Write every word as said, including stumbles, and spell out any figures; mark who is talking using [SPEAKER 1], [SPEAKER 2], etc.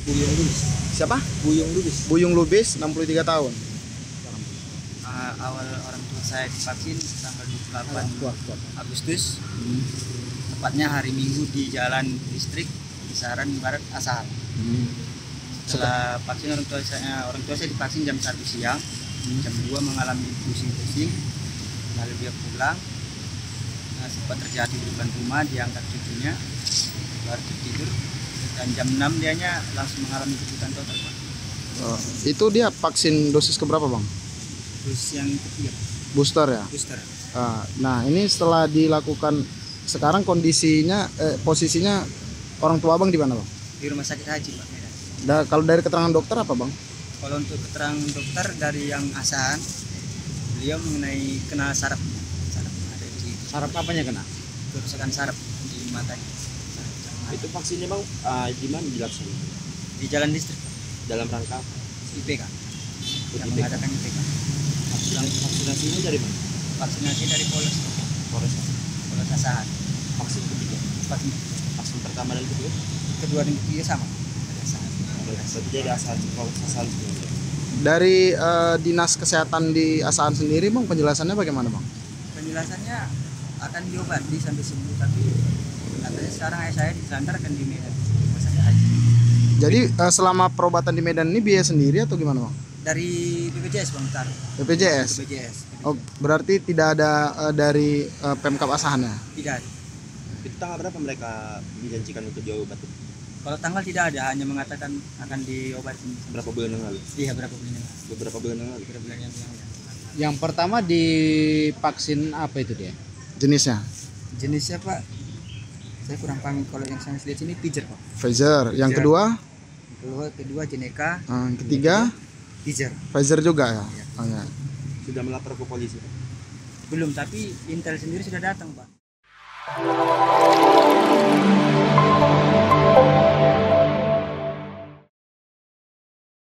[SPEAKER 1] Buyung Lubis.
[SPEAKER 2] Siapa?
[SPEAKER 1] Buyung Lubis.
[SPEAKER 2] Buyung Lubis, enam puluh tiga tahun.
[SPEAKER 3] Uh, awal orang tua saya divaksin tanggal dua puluh delapan
[SPEAKER 1] Kuat, kuat.
[SPEAKER 3] Agustus, tepatnya hari Minggu di Jalan Distrik Kisaran Barat Asahan.
[SPEAKER 2] Hmm.
[SPEAKER 3] Setelah vaksin orang tua saya, orang tua saya divaksin jam satu siang, jam dua mengalami pusing-pusing, lalu dia pulang. Nah, sempat terjadi di depan rumah, diangkat cucunya, baru tidur, dan jam enam dianya langsung mengalami kebutaan total, Pak.
[SPEAKER 2] Oh, itu dia vaksin dosis keberapa, Bang?
[SPEAKER 3] Terus yang ketiga,
[SPEAKER 2] Booster ya?
[SPEAKER 3] booster.
[SPEAKER 2] Ah, nah, ini setelah dilakukan, sekarang kondisinya, eh, posisinya orang tua Bang di mana, Bang?
[SPEAKER 3] Di rumah sakit haji, Pak, Medan.
[SPEAKER 2] Da, kalau dari keterangan dokter apa, Bang?
[SPEAKER 3] Kalau untuk keterangan dokter dari yang Asahan, beliau mengenai kena saraf, saraf ada di
[SPEAKER 1] Saraf apanya kena?
[SPEAKER 3] kerusakan saraf di matanya.
[SPEAKER 1] Itu vaksinnya bang, uh, di mana dilaksanakan?
[SPEAKER 3] Di Jalan Distrik,
[SPEAKER 1] Dalam rangka apa?
[SPEAKER 3] I P K, yang
[SPEAKER 1] I P K.
[SPEAKER 3] mengadakan I P K.
[SPEAKER 1] Vaksinasi, vaksinasinya dari mana?
[SPEAKER 3] Vaksinasi dari Polres,
[SPEAKER 1] Polres.
[SPEAKER 3] Polres Asahan.
[SPEAKER 1] Vaksin ketiga.
[SPEAKER 3] Vaksin
[SPEAKER 1] Vaksin pertama dan kedua.
[SPEAKER 3] kedua dan ketiga sama. Dari Asahan.
[SPEAKER 1] Berarti dari asal Polres asal sebenarnya.
[SPEAKER 2] Dari eh, dinas kesehatan di Asahan sendiri, Bang, penjelasannya bagaimana, Bang?
[SPEAKER 3] Penjelasannya akan diobati sampai sembuh, tapi katanya sekarang ayah saya disandarkan di Medan, rumah sakit haji.
[SPEAKER 2] Jadi eh, selama perobatan di Medan ini biaya sendiri atau gimana, Bang?
[SPEAKER 3] Dari B P J S, Bang, Tar.
[SPEAKER 2] B P J S.
[SPEAKER 3] B P J S.
[SPEAKER 2] Oh, berarti tidak ada eh, dari eh, Pemkab Asahan ya?
[SPEAKER 3] Tidak ada.
[SPEAKER 1] Itu tanggal berapa mereka menjanjikan untuk diobati?
[SPEAKER 3] Kalau tanggal tidak ada, hanya mengatakan akan diobati.
[SPEAKER 1] Berapa bulan yang lalu?
[SPEAKER 3] Iya, berapa bulan yang lalu?
[SPEAKER 1] Beberapa bulan yang lalu.
[SPEAKER 3] Beberapa bulan yang lalu.
[SPEAKER 4] Yang pertama divaksin apa itu dia?
[SPEAKER 2] Jenisnya?
[SPEAKER 3] Jenisnya, Pak, saya kurang paham. Kalau yang saya lihat sini Pfizer, Pak.
[SPEAKER 2] Pfizer. Yang
[SPEAKER 3] Pfizer.
[SPEAKER 2] kedua?
[SPEAKER 3] Kedua, kedua Jeneca.
[SPEAKER 2] Eh, yang ketiga?
[SPEAKER 3] Pfizer.
[SPEAKER 2] Pfizer juga ya?
[SPEAKER 3] Iya.
[SPEAKER 2] Oh, ya.
[SPEAKER 1] Sudah melapor ke polisi.
[SPEAKER 3] Belum, tapi Intel sendiri sudah datang, Pak.